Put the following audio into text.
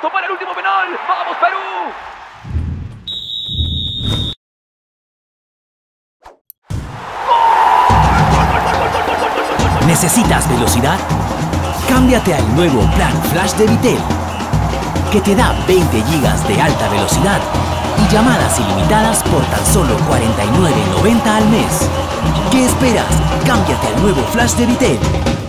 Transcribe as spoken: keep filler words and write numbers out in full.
listo para el último penal. ¡Vamos, Perú! ¿Necesitas velocidad? Cámbiate al nuevo plan Flash de Vitel, que te da veinte gigas de alta velocidad y llamadas ilimitadas por tan solo cuarenta y nueve noventa al mes. ¿Qué esperas? Cámbiate al nuevo Flash de Vitel.